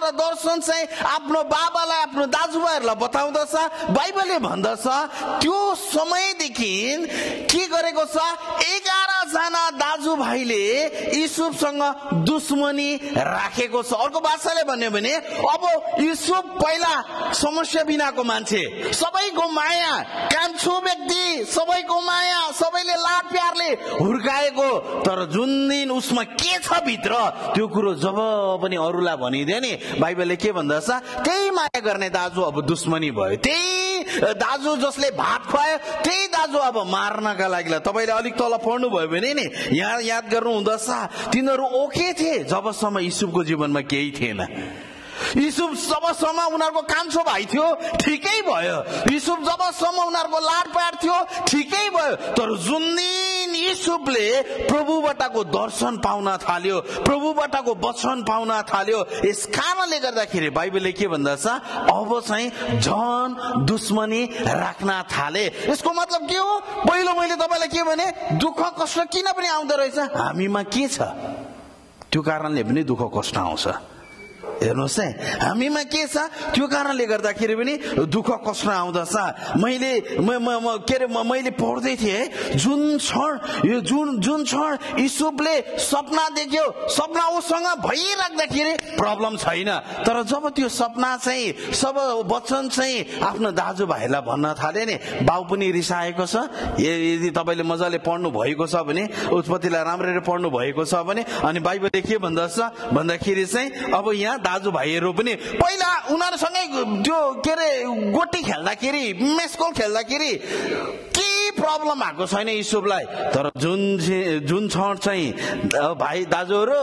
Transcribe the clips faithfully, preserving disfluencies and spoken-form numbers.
र दर्शन चाहिँ आफ्नो बाबालाई आफ्नो दाजुभाइहरूलाई बताउँदछ। बाइबलले भन्दछ त्यो समयदेखि के गरेको छ, एघार जना दाजुभाइले युसुफसँग दुश्मनी राखेको छ। अर्को भाषाले भन्यो भने अब युसुफ पहिला समस्या बिनाको मान्छे, सबैको माया, कान्छो व्यक्ति, सबैको माया, सबैले लाड प्यारले हुर्काएको, तर जुन दिन उसमा के छ भित्र त्यो कुरो जब पनि अरूलाई भनिदियो नि, बाइबलले के भन्दछ, त्यही माया गर्ने दाजु अब दुश्मनी भयो। त्यही दाजु जसले भात खुवायो त्यही दाजु अब मार्नका लागि। तपाईले अलिक तल पढ्नु भयो भने नि यहाँ याद गर्नु हुँदछ, तिनीहरू ओके थिए जबसम्म युसुफको जीवनमा केही थिएन। युसुफ जबसम्म उनीहरूको कान्छो भाइ थियो ठिकै भयो, युसुफ जबसम्म उनीहरूको लाड प्यार थियो ठिकै भयो, तर जुन दिन युसुफले प्रभुबाटको दर्शन पाउन थाल्यो, प्रभुबाटको वचन पाउन थाल्यो, यस कारणले गर्दाखेरि बाइबलले के भन्दछ, अब चाहिँ झन दुश्मनी राख्न थाले। यसको मतलब के हो? पहिलो मैले तपाईलाई के भने, दुःख कष्ट किन पनि आउँदो रहेछ, हामीमा के छ त्यो कारणले पनि दुःख कष्ट आउँछ। हेर्नुहोस् है, हामीमा के छ त्यो कारणले गर्दाखेरि पनि दुःख कष्ट आउँदछ। मैले के अरे मैले पढ्दै थिएँ, जुन क्षण यो जुन जुन क्षण युसुफले सपना देख्यो, सपना उसँग भइराख्दाखेरि प्रब्लम छैन, तर जब त्यो सपना चाहिँ सब वचन चाहिँ आफ्नो दाजुभाइलाई भन्न थाले नि, बाउ पनि रिसाएको छ। यदि तपाईँले मजाले पढ्नु भएको छ भने, उत्पत्तिलाई राम्ररी पढ्नु भएको छ भने, अनि बाइबलले के भन्दछ भन्दाखेरि चाहिँ अब यहाँ दाजुभाइहरू पनि पहिला उनीहरूसँगै त्यो के अरे गोटी खेल्दाखेरि, मेस्कोल खेल्दाखेरि केही प्रब्लम भएको छैन युसुफलाई, तर जुन जुन क्षण चाहिँ भाइ दाजुहरू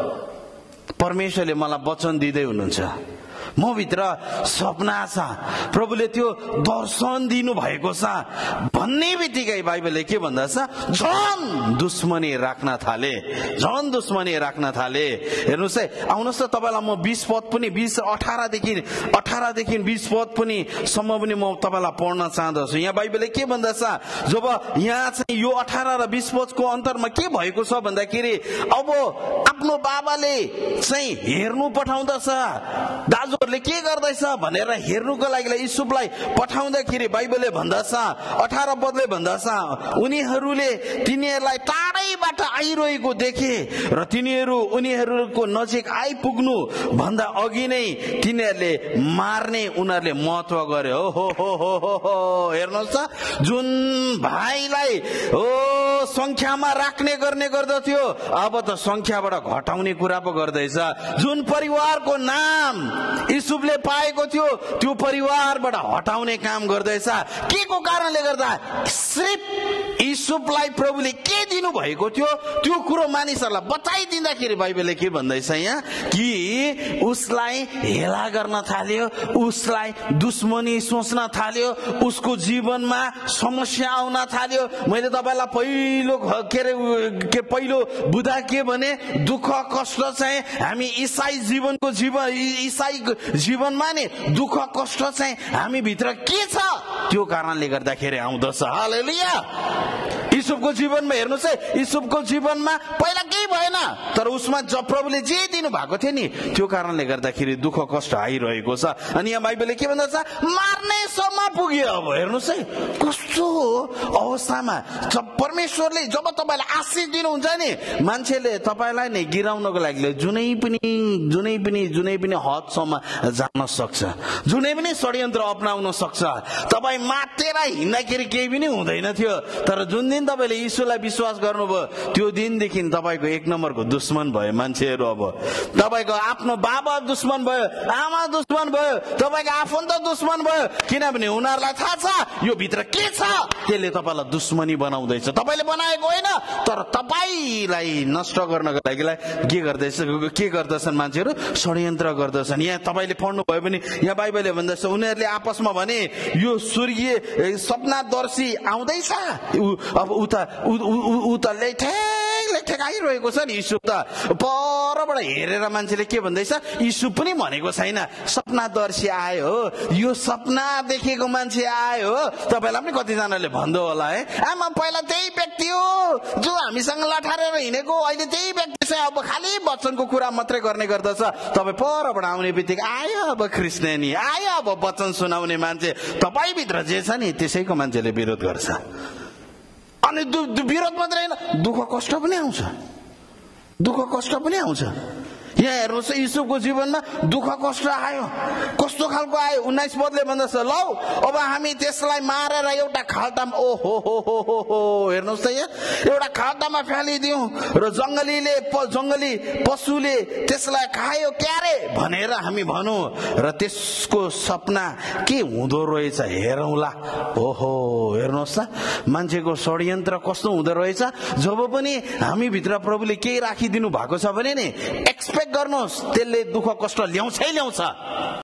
परमेश्वरले मलाई वचन दिँदै हुनुहुन्छ, म भित्र सपना छ, प्रभुले त्यो दर्शन दिनु भएको छ भन्ने बित्तिकै बाइबलले के भन्दछ, झन दुश्मनी राख्न थाले, झन दुश्मनी राख्न थाले। हेर्नुहोस् है, आउनुहोस् त तपाईँलाई म बीस पद पनि बीस अठारदेखि अठारदेखि बीस पद पनि सम्म पनि म तपाईँलाई पढ्न चाहँदछु। यहाँ बाइबलले के भन्दछ, जब यहाँ चाहिँ यो अठार र बीस पदको अन्तरमा के भएको छ भन्दाखेरि, अब आफ्नो बाबाले चाहिँ हेर्नु पठाउँदछ, दाजु के गर्दैछ भनेर हेर्नुको लागि युसुफलाई पठाउँदाखेरि बाइबलले भन्दछ, अठार पदले भन्दछ, उनीहरूले तिनीहरूलाई टाढैबाट आइरहेको देखे र तिनीहरू उनीहरूको नजिक आइपुग्नु भन्दा अघि नै तिनीहरूले मार्ने उनीहरूले महत्व गरे। हो हो हो हो हो हो हेर्नुहोस् त, जुन भाइलाई हो संख्यामा राख्ने गर्ने गर्दथ्यो अब त संख्याबाट घटाउने कुरा पो गर्दैछ। जुन परिवारको नाम युसुफले पाएको थियो त्यो परिवारबाट हटाउने काम गर्दैछ। के को कारणले गर्दा? सिर्फ युसुफलाई प्रभुले के दिनु भएको थियो त्यो कुरो मानिसहरूलाई बताइदिँदाखेरि बाइबलले के भन्दैछ यहाँ कि उसलाई हेला गर्न थाल्यो, उसलाई दुश्मनी सोच्न थाल्यो, उसको जीवनमा समस्या आउन थाल्यो। मैले तपाईलाई पहिलो के अरे के पहिलो बुधा के भने, दुःख कष्ट चाहिँ हामी ईसाई जीवनको जीवन ईसाई जीवनमा नि दुःख कष्ट चाहिँ हामी भित्र के छ त्यो कारणले गर्दाखेरि आउँदछ। हालेलुया। युसुफको जीवनमा हेर्नुस् है, युसुफको जीवनमा पहिला केही भएन, तर उसमा जब प्रभुले जे दिनु भएको थियो नि त्यो कारणले गर्दाखेरि दुःख कष्ट आइरहेको छ। अनि यहाँ बाइबलले के भन्दछ, मार्ने सम्म पुग्यो। अब हेर्नुस् है कस्तो अवस्थामा जब परमेश्वरले जब तपाईलाई आशीष दिनुहुन्छ नि, मान्छेले तपाईलाई नै गिराउनको लागि जुनै पनि जुनै पनि जुनै पनि हदसम्म जान सक्छ, जुनै पनि षड्यन्त्र अपनाउन सक्छ। तपाई मातेर हिँड्दाखेरि केही पनि हुँदैन थियो, तर जुन दिन तपाईले यीशुलाई विश्वास गर्नुभयो त्यो दिनदेखि तपाईको एक नम्बरको दुश्मन भयो मान्छेहरू। अब तपाईको आफ्नो बाबा दुश्मन भयो, आमा दुश्मन भयो, तपाईको आफन्त दुश्मन भयो, किनभने उनीहरूलाई थाहा छ यो भित्र के छ, त्यसले तपाईलाई दुश्मनी बनाउँदैछ। तपाईले बनाएको होइन, तर तपाईलाई नष्ट गर्नको लागि के गर्दैछ के गर्दछन् मान्छेहरू, षड्यन्त्र गर्दछन्। यहाँ तपाईले पढ्नु भयो भने यहाँ बाइबलले भन्दछ उनीहरूले आपसमा भने यो स्वर्गीय सपनादर्शी आउँदैछ, अब उता उता लेठ्याङ ठेकाइरहेको छ नि युसुफ त। परबाट हेरेर मान्छेले के भन्दैछ, युसुफ पनि भनेको छैन, सपनादर्शी आयो हो, यो सपना देखेको मान्छे आयो हो। तपाईँलाई पनि कतिजनाले भन्दो होला है, आमा पहिला त्यही व्यक्ति हो जो हामीसँग लठारेर हिँडेको, अहिले त्यही व्यक्ति चाहिँ अब खालि वचनको कुरा मात्रै गर्ने गर्दछ। तपाईँ परबाट आउने बित्तिकै आयो अब क्रिस्चियनी, आयो अब वचन सुनाउने मान्छे, तपाईँभित्र जे छ नि त्यसैको मान्छेले विरोध गर्छ। अनि विरोध मात्रै होइन, दुःख कष्ट पनि आउँछ, दुःख कष्ट पनि आउँछ। यहाँ हेर्नुहोस् युसुफको जीवनमा दुःख कष्ट आयो। कस्तो खालको आयो, उन्नाइस पदले भन्दछ, लौ अब हामी त्यसलाई मारेर एउटा खाल्टामा, ओ हो हो हो हो हो हेर्नुहोस् त यहाँ, एउटा खाल्टामा फालिदिउँ र जङ्गलीले जङ्गली पशुले त्यसलाई खायो क्यारे भनेर हामी भनौँ र त्यसको सपना के हुँदो रहेछ हेरौँला। ओहो हेर्नुहोस् त मान्छेको षड्यन्त्र कस्तो हुँदो रहेछ। जब पनि हामी भित्र प्रभुले केही राखिदिनु भएको छ भने नि एक्सपेक्ट गर्नुहोस् त्यसले दुःख कष्ट ल्याउँछै ल्याउँछ।